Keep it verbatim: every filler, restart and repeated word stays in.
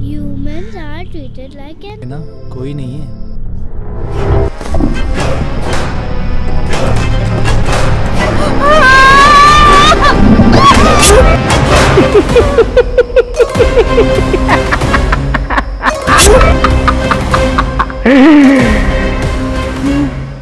Humans are treated like an... ना कोई नहीं है.